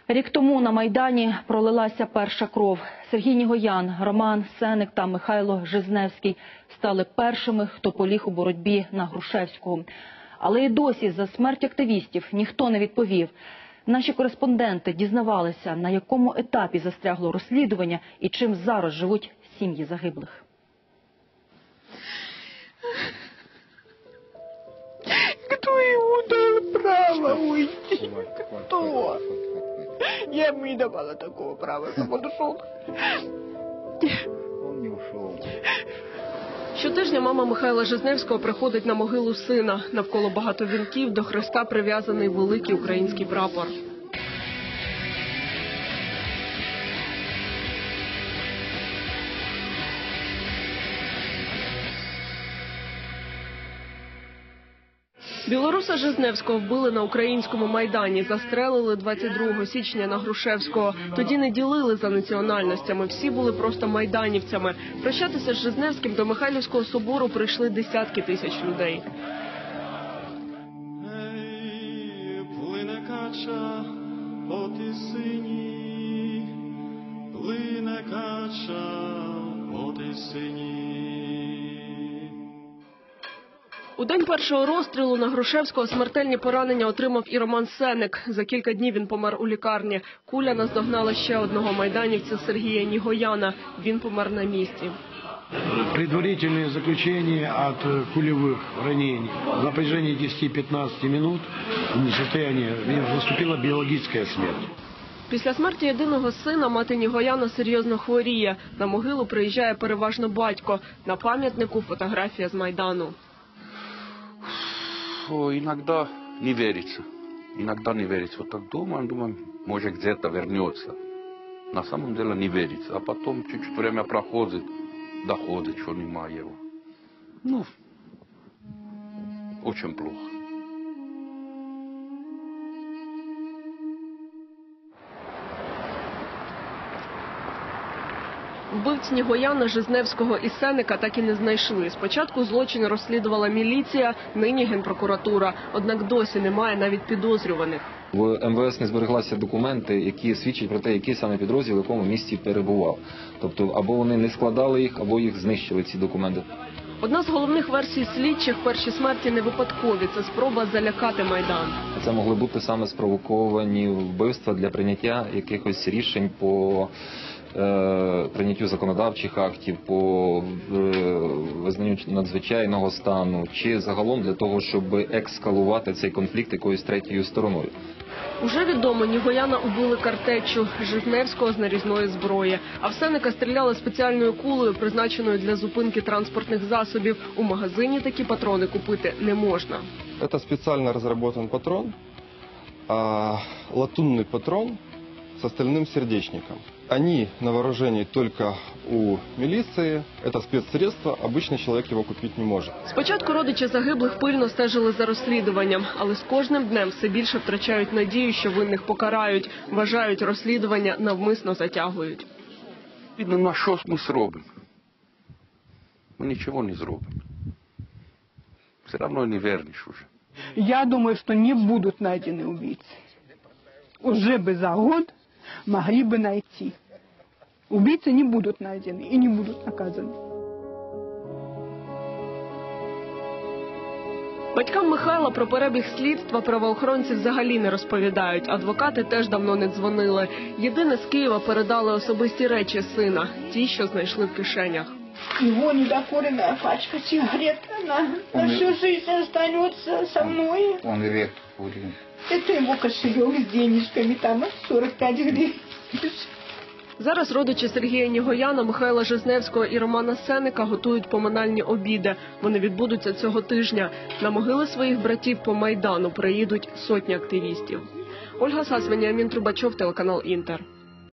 Рік тому на Майдані пролилася перша кров. Сергій Нігоян, Роман Сенник та Михайло Жизневський стали першими, хто поліг у боротьбі на Грушевського. Але і досі за смерть активістів ніхто не відповів. Наші кореспонденти дізнавалися, на якому етапі застрягло розслідування і чим зараз живуть сім'ї загиблих. Кто ему дал право уйти? Кто? Я ему не давала такого права, чтобы он ушел. Он не ушел. Щотижня мама Михайла Жизневського приходить на могилу сина. Навколо багато вінків, до хреста прив'язаний великий український прапор. Білоруса Жизневського вбили на українському Майдані, застрелили 22 січня на Грушевського. Тоді не ділили за національностями, всі були просто майданівцями. Прощатися з Жизневським до Михайлівського собору прийшли десятки тисяч людей. Плине кача по Тисині, плине кача по Тисині. У день першого розстрілу на Грушевського смертельні поранення отримав і Роман Сенник. За кілька днів він помер у лікарні. Куля наздогнала ще одного майданівця Сергія Нігояна. Він помер на місці. Предварительное заключение от пулевых ранений. На протяжении 10-15 минут наступила биологическая смерть. Після смерті єдиного сина мати Нігояна серйозно хворіє. На могилу приїжджає переважно батько. На пам'ятнику фотографія з Майдану. Иногда не верится. Иногда не верится. Вот так думаем, может где-то вернется. На самом деле не верится. А потом чуть-чуть время проходит, доходит, что нема его. Ну, очень плохо. Вбивць Нігояна, Жизневського і Сенника так і не знайшли. Спочатку злочин розслідувала міліція, нині Генпрокуратура. Однак досі немає навіть підозрюваних. В МВС не збереглися документи, які свідчать про те, який саме підрозділ в якому місці перебував. Тобто або вони не складали їх, або їх знищили, ці документи. Одна з головних версій слідчих – перші смерті не випадкові. Це спроба залякати Майдан. Це могли бути саме спровоковані вбивства для прийняття якихось рішень по прийняттю законодавчих актів, по визнанню надзвичайного стану, чи загалом для того, щоб ескалувати цей конфлікт якоюсь третьою стороною. Уже відомо, Нігояна убили картечу, Жизневського з нарізної зброї. А в Сенника стріляли спеціальною кулею, призначеною для зупинки транспортних засобів. У магазині такі патрони купити не можна. Це спеціально розроблений патрон, латунний патрон с остальным сердечником. Они на вооружении только у милиции. Это спецсредство, обычный человек его купить не может. Спочатку родичі загиблих пильно стежили за розслідуванням, але з кожним днем все більше втрачають надію, що винних покарають. Вважають, розслідування навмисно затягують. Видно, на що ми зробимо? Ми нічого не зробимо. Все одно не вернеш уже. Я думаю, что не будут найдены убийцы. Уже бы за год могли бы найти. Убийцы не будут найдены и не будут наказаны. Батькам Михайла про перебіг слідства правоохоронці взагалі не розповідають. Адвокати теж давно не дзвонили. Єдине, з Києва передали особисті речі сина, ті, що знайшли в кишенях. Его недокуренная пачка сигарет, она на всю жизнь останется со мной. Он редко курил. Это его кошелек с денежками, там 45 гривен. Зараз родичі Сергія Нігояна, Михайла Жизневського і Романа Сенника готують поминальні обіди. Вони відбудуться цього тижня. На могили своїх братів по Майдану приїдуть сотні активістів. Ольга Сас, Веніамін Трубачов, телеканал «Інтер».